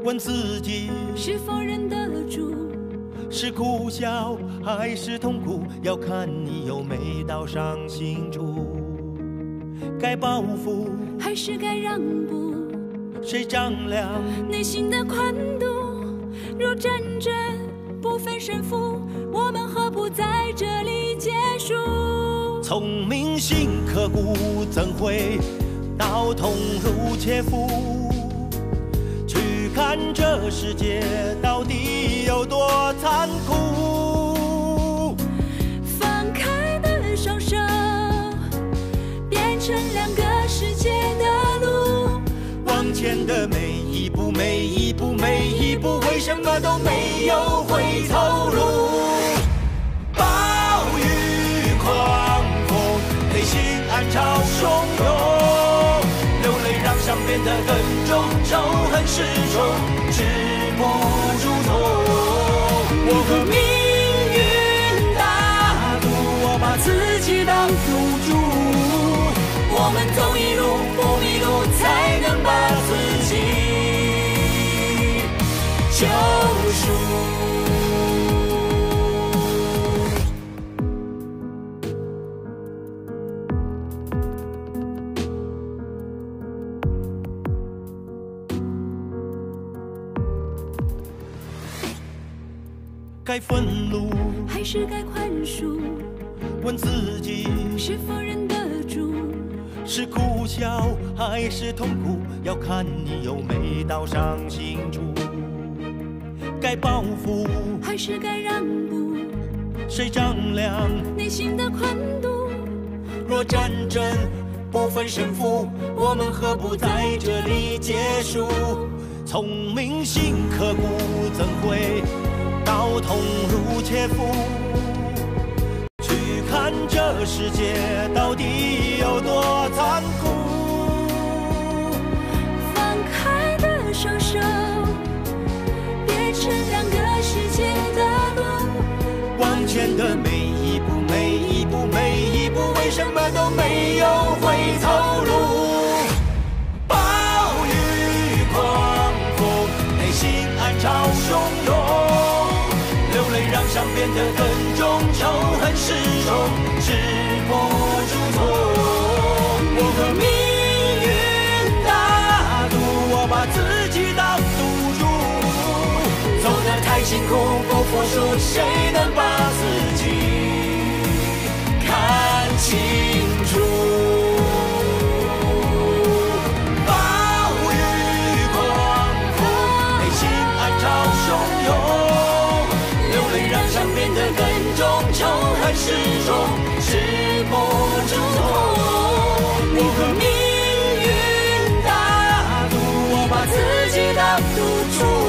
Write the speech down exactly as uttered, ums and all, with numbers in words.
问自己是否忍得住， 是苦笑还是痛苦，要看你有没到伤心处。该报复还是该让步， 谁丈量内心的宽度？若战争不分胜负，我们何不在这里结束？ 聪明心刻骨，怎会刀痛如切肤？去看这世界到底有多残酷。 放开的双手，变成两个世界的路。 往前的每一步，每一步，每一步，为什么都没有回头路？暴雨狂风，内心暗潮汹涌，流泪让伤变得更重，仇恨始终止不住痛。我和命运打赌，我把自己当赌注。我们走一路不迷路，才能把自己救赎。该愤怒还是该宽恕？ 问自己是否忍得住？ 是苦笑还是痛苦，要看你有没到伤心处。该报复还是该让步？ 谁丈量内心的宽度？ 若战争不分胜负，我们何不在这里结束？聪明心刻骨，怎会刀痛如切肤？去看这世界到底有多残酷。 放开的双手，变成两个世界的路。 往前的每一步，每一步，每一步，为什么都没有回头路？暴雨狂风，内心暗潮汹涌，流泪让伤变得更重，仇恨始终止不住痛。我和命运打赌，我把自己当赌注。走得太辛苦，不服输，谁能把自己看清楚？暴雨狂风，内心暗潮汹涌，流泪让伤变得更重，仇恨始终止不住痛。我和命运打赌，我把自己当赌注。